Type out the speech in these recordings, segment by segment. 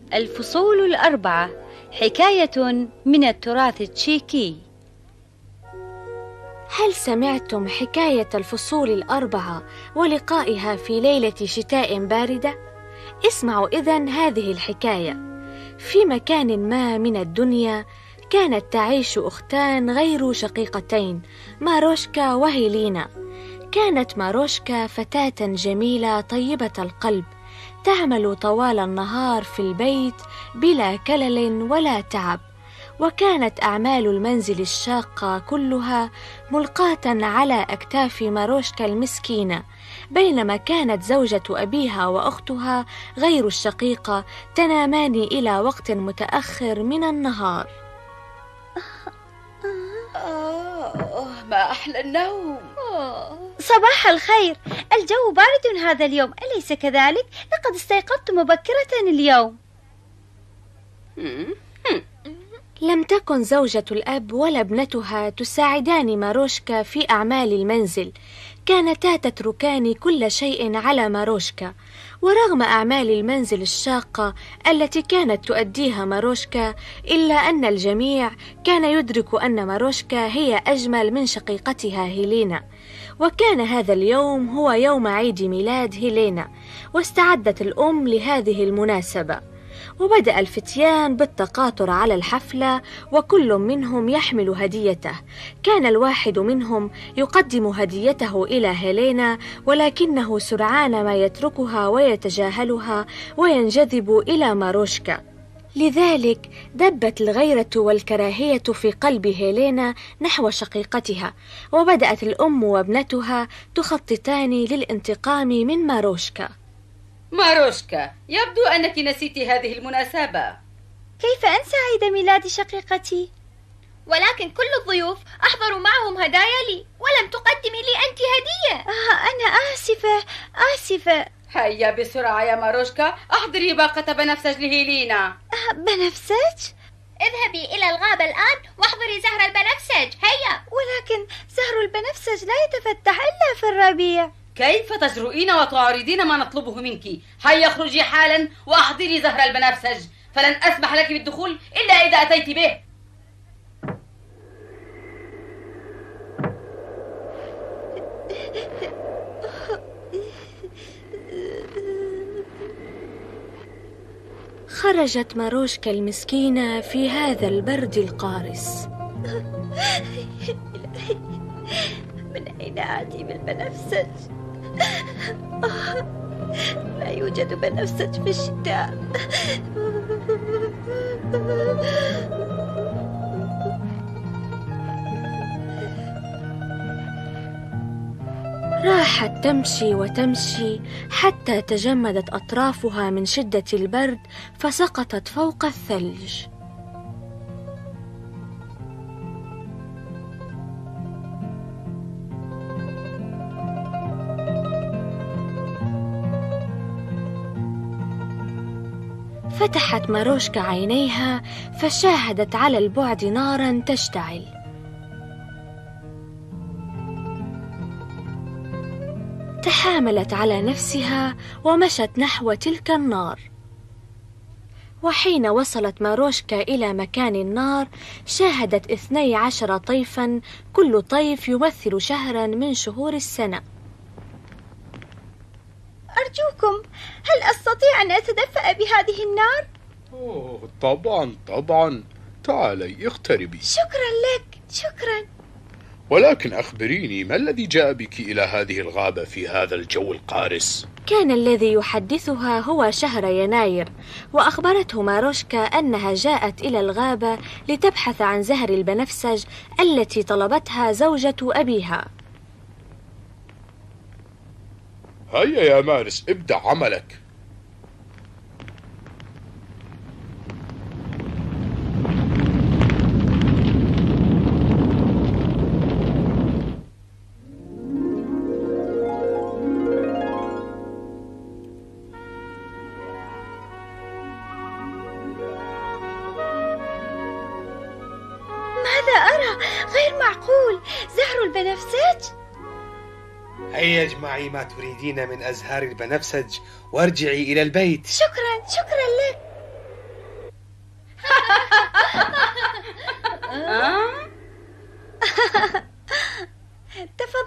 الفصول الأربعة، حكاية من التراث التشيكي. هل سمعتم حكاية الفصول الأربعة ولقائها في ليلة شتاء باردة؟ اسمعوا إذن هذه الحكاية. في مكان ما من الدنيا كانت تعيش أختان غير شقيقتين، ماروشكا وهيلينا. كانت ماروشكا فتاة جميلة طيبة القلب، تعمل طوال النهار في البيت بلا كلل ولا تعب، وكانت أعمال المنزل الشاقة كلها ملقاة على أكتاف ماروشكا المسكينة، بينما كانت زوجة أبيها وأختها غير الشقيقة تنامان إلى وقت متأخر من النهار. ما أحلى النوم. صباح الخير، الجو بارد هذا اليوم، أليس كذلك؟ لقد استيقظت مبكرة اليوم. لم تكن زوجة الأب ولا ابنتها تساعدان ماروشكا في أعمال المنزل، كانتا تتركان كل شيء على ماروشكا. ورغم أعمال المنزل الشاقة التي كانت تؤديها ماروشكا، إلا أن الجميع كان يدرك أن ماروشكا هي أجمل من شقيقتها هيلينا. وكان هذا اليوم هو يوم عيد ميلاد هيلينا، واستعدت الأم لهذه المناسبة. وبدأ الفتيان بالتقاطر على الحفلة، وكل منهم يحمل هديته. كان الواحد منهم يقدم هديته إلى هيلينا، ولكنه سرعان ما يتركها ويتجاهلها وينجذب إلى ماروشكا. لذلك دبت الغيرة والكراهية في قلب هيلينا نحو شقيقتها، وبدأت الأم وابنتها تخططان للانتقام من ماروشكا. ماروشكا، يبدو أنك نسيت هذه المناسبة. كيف أنسى عيد ميلاد شقيقتي؟ ولكن كل الضيوف أحضروا معهم هدايا لي، ولم تقدمي لي أنت هدية. أنا آسفة. هيا بسرعة يا ماروشكا، أحضري باقة بنفسج لهيلينا. بنفسج؟ اذهبي إلى الغابة الآن واحضري زهر البنفسج، هيا. ولكن زهر البنفسج لا يتفتح إلا في الربيع. كيف تجرؤين وتعارضين ما نطلبه منك؟ هيا اخرجي حالا وأحضري زهر البنفسج، فلن أسمح لك بالدخول إلا إذا أتيت به. خرجت ماروشكا المسكينة في هذا البرد القارس. من أين آتي بالبنفسج؟ لا يوجد بنفسج في الشتاء. راحت تمشي وتمشي حتى تجمدت أطرافها من شدة البرد، فسقطت فوق الثلج. فتحت ماروشكا عينيها فشاهدت على البعد نارا تشتعل. تحاملت على نفسها ومشت نحو تلك النار. وحين وصلت ماروشكا إلى مكان النار، شاهدت 12 طيفا، كل طيف يمثل شهرا من شهور السنة. أرجوكم، هل أستطيع أن أتدفأ بهذه النار؟ طبعا، تعالي اقتربي. شكرا لك، شكرا. ولكن أخبريني، ما الذي جاء بك إلى هذه الغابة في هذا الجو القارس؟ كان الذي يحدثها هو شهر يناير، وأخبرته ماروشكا أنها جاءت إلى الغابة لتبحث عن زهر البنفسج التي طلبتها زوجة أبيها. هيا يا مارس، ابدأ عملك. ماذا أرى؟ غير معقول، زهر البنفسج. هيا اجمعي ما تريدين من أزهار البنفسج وارجعي إلى البيت. شكرا لك.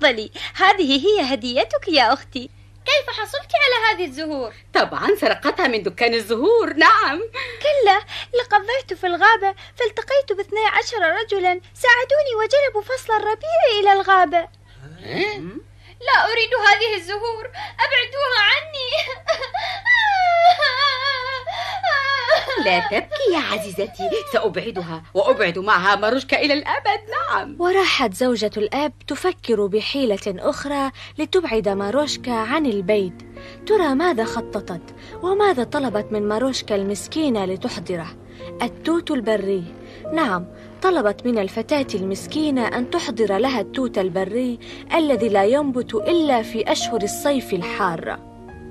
تفضلي، هذه هي هديتك يا أختي. كيف حصلت على هذه الزهور؟ طبعا سرقتها من دكان الزهور. نعم. كلا، لقد ضعت في الغابة فالتقيت ب12 رجلا ساعدوني وجلبوا فصل الربيع إلى الغابة. لا أريد هذه الزهور، أبعدوها عني. لا تبكي يا عزيزتي، سأبعدها وأبعد معها ماروشكا إلى الأبد. نعم. وراحت زوجة الأب تفكر بحيلة أخرى لتبعد ماروشكا عن البيت. ترى ماذا خططت وماذا طلبت من ماروشكا المسكينة لتحضره؟ التوت البري. نعم، طلبت من الفتاة المسكينة أن تحضر لها التوت البري الذي لا ينبت إلا في أشهر الصيف الحارة.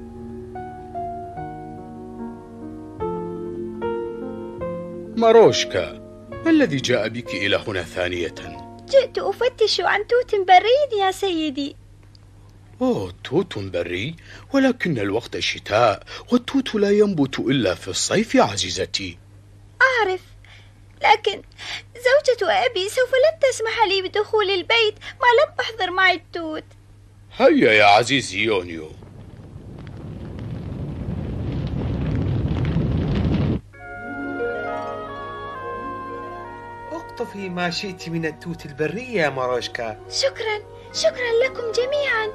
ماروشكا، ما الذي جاء بك إلى هنا ثانية؟ جئت أفتش عن توت بري يا سيدي. أوه، توت بري؟ ولكن الوقت شتاء والتوت لا ينبت إلا في الصيف يا عزيزتي. أعرف، لكن زوجة أبي سوف لن تسمح لي بدخول البيت ما لم أحضر معي التوت. هيا يا عزيزي يونيو. اقطفي ما شئت من التوت البري يا ماروشكا. شكرا لكم جميعا.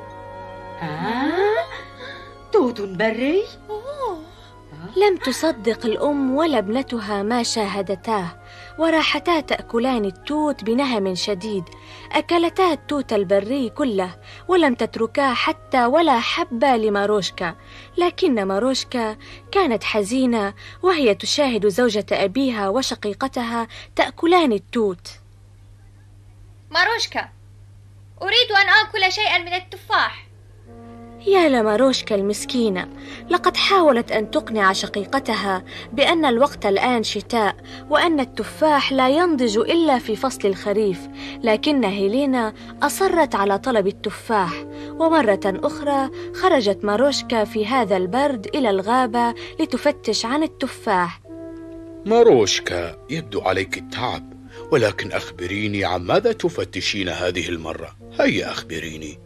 توت بري؟ لم تصدق الأم ولا ابنتها ما شاهدتاه، وراحتا تأكلان التوت بنهم شديد. أكلتا التوت البري كله ولم تتركا حتى ولا حبة لماروشكا. لكن ماروشكا كانت حزينة وهي تشاهد زوجة أبيها وشقيقتها تأكلان التوت. ماروشكا، أريد أن آكل شيئا من التفاح. يا لماروشكا المسكينة، لقد حاولت أن تقنع شقيقتها بأن الوقت الآن شتاء وأن التفاح لا ينضج إلا في فصل الخريف، لكن هيلينا أصرت على طلب التفاح. ومرة أخرى خرجت ماروشكا في هذا البرد إلى الغابة لتفتش عن التفاح. ماروشكا، يبدو عليك التعب، ولكن أخبريني عن ماذا تفتشين هذه المرة. هيا أخبريني.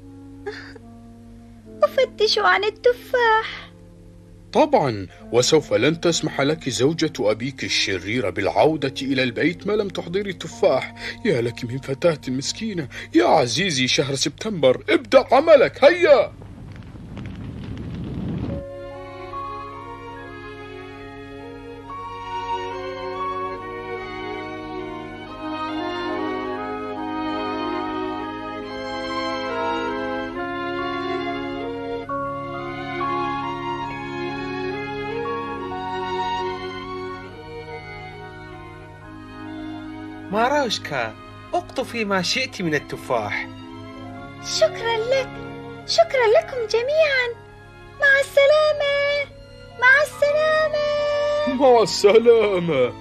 أفتش عن التفاح. طبعا، وسوف لن تسمح لك زوجة أبيك الشريرة بالعودة إلى البيت ما لم تحضري تفاح. يا لك من فتاة مسكينة. يا عزيزي، شهر سبتمبر، ابدأ عملك. هيا. ماروشكا، اقطفي ما شئت من التفاح. شكرا لكم جميعا. مع السلامة. مع السلامة. مع السلامة.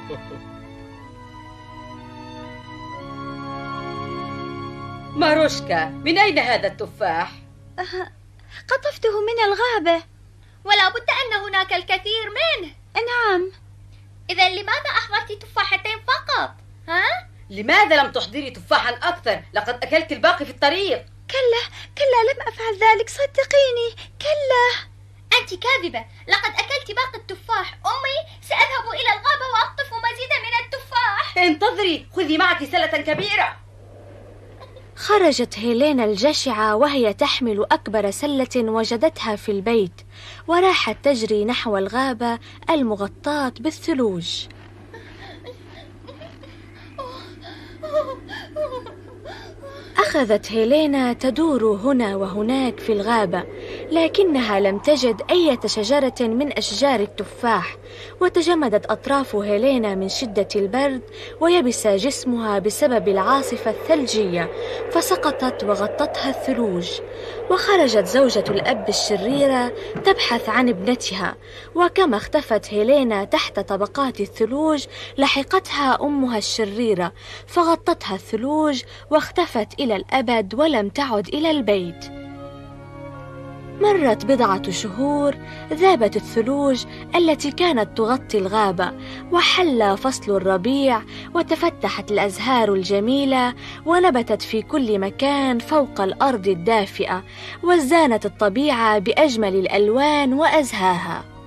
ماروشكا، من أين هذا التفاح؟ قطفته من الغابة. ولا بد أن هناك الكثير منه. نعم. إذا لماذا أحضرت تفاحتين فقط؟ لماذا لم تحضري تفاحا أكثر؟ لقد أكلت الباقي في الطريق. كلا لم أفعل ذلك، صدقيني. كلا. أنت كاذبة، لقد أكلت باقي التفاح. أمي، سأذهب إلى الغابة وأقطف مزيدا من التفاح. انتظري، خذي معك سلة كبيرة. خرجت هيلينا الجشعة وهي تحمل أكبر سلة وجدتها في البيت، وراحت تجري نحو الغابة المغطاة بالثلوج. أخذت هيلينا تدور هنا وهناك في الغابة، لكنها لم تجد أي شجرة من أشجار التفاح، وتجمدت أطراف هيلينا من شدة البرد، ويبس جسمها بسبب العاصفة الثلجية، فسقطت وغطتها الثلوج. وخرجت زوجة الأب الشريرة تبحث عن ابنتها، وكما اختفت هيلينا تحت طبقات الثلوج لحقتها أمها الشريرة، فغطتها الثلوج واختفت إلى الأبد ولم تعد إلى البيت. مرت بضعة شهور، ذابت الثلوج التي كانت تغطي الغابة، وحل فصل الربيع، وتفتحت الأزهار الجميلة، ونبتت في كل مكان فوق الأرض الدافئة، وزانت الطبيعة بأجمل الألوان وأزهاها.